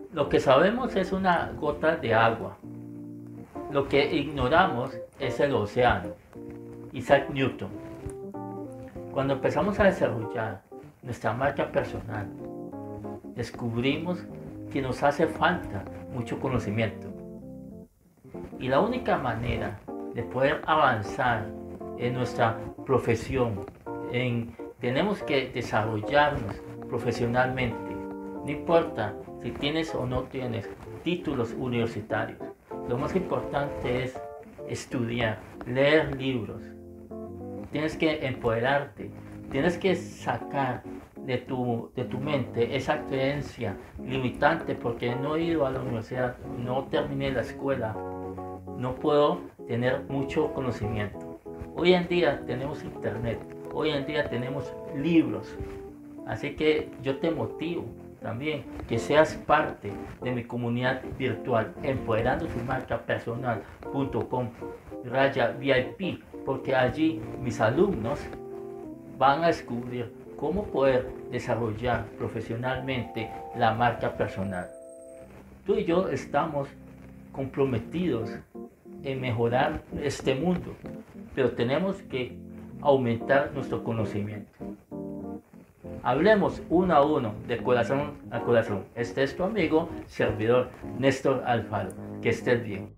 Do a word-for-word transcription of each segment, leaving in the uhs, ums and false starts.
Lo que sabemos es una gota de agua. Lo que ignoramos es el océano. Isaac Newton. Cuando empezamos a desarrollar nuestra marca personal, descubrimos que nos hace falta mucho conocimiento. Y la única manera de poder avanzar en nuestra profesión, en, tenemos que desarrollarnos profesionalmente. No importa si tienes o no tienes títulos universitarios. Lo más importante es estudiar, leer libros. Tienes que empoderarte, tienes que sacar de tu, de tu mente esa creencia limitante porque no he ido a la universidad, no terminé la escuela, no puedo tener mucho conocimiento. Hoy en día tenemos internet, hoy en día tenemos libros, así que yo te motivo también que seas parte de mi comunidad virtual empoderando su marca personal punto com raya V I P, porque allí mis alumnos van a descubrir cómo poder desarrollar profesionalmente la marca personal. Tú y yo estamos comprometidos en mejorar este mundo, pero tenemos que aumentar nuestro conocimiento. Hablemos uno a uno, de corazón a corazón. Este es tu amigo, servidor Néstor Alfaro. Que estés bien.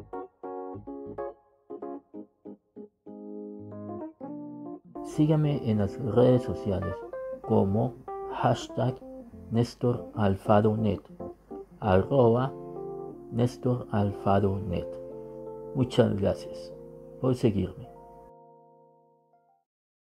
Sígueme en las redes sociales como hashtag Néstor Alfaro Net, arroba Néstor Alfaro Net. Muchas gracias por seguirme.